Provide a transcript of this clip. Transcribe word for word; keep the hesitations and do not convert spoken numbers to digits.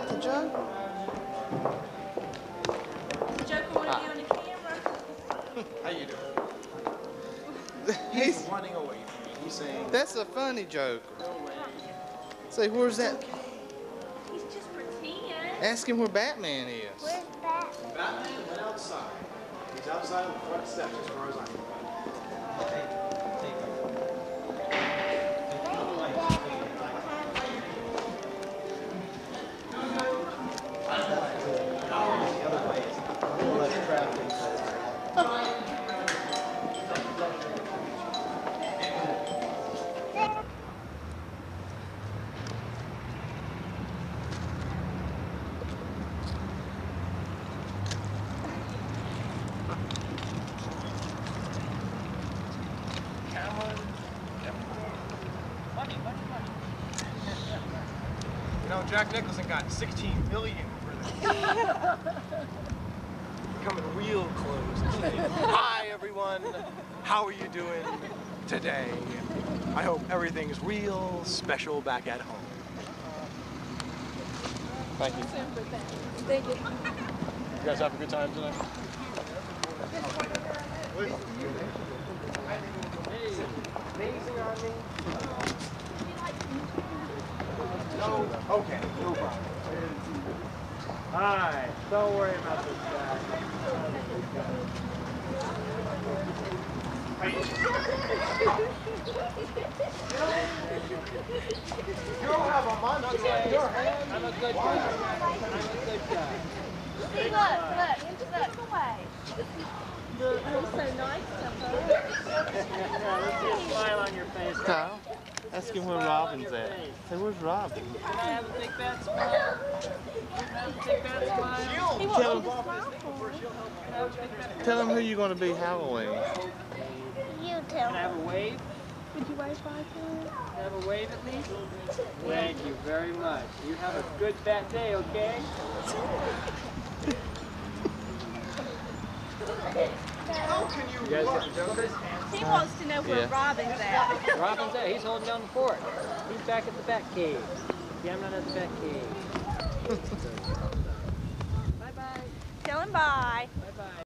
the Joker? The Joker want to be on the camera. How you doing? He's He's running away from me. He's saying, that's a funny Joker. no way. Say, where's that? He's just pretend. Ask him where Batman is. Where's Batman? Batman went outside. He's outside on the front steps as far as I know. You know, Jack Nicholson got sixteen million for this. Coming real close. Hi, everyone. How are you doing today? I hope everything's real special back at home. Thank you. Thank you. You guys have a good time tonight? Amazing on me. No, okay, no problem. Hi, don't worry about this guy. You don't have a monkey on your hand. I'm a good guy. I'm a good guy. See, look, look, look away. You're so nice to her. Yeah, let's see a smile on your face. Kyle, ask him where Robin's at. Say, where's Robin? Can I have a big bad smile? Can I have a big bad smile? He Tell wants him, to smile for her. Can I have a big bad tell him who you're going to be Halloween. You Can tell I have me. a wave? Would you wave bye to her? Can I have a wave at least? Thank you very much. You have a good fat day, okay? How can you, You guys run? get the Joker? He wants to know where Yeah. Robin's at. Robin's there. He's holding down the fort. He's back at the Bat Cave. Yeah, I'm not at the Bat Cave. Bye-bye. Tell him bye. Bye-bye.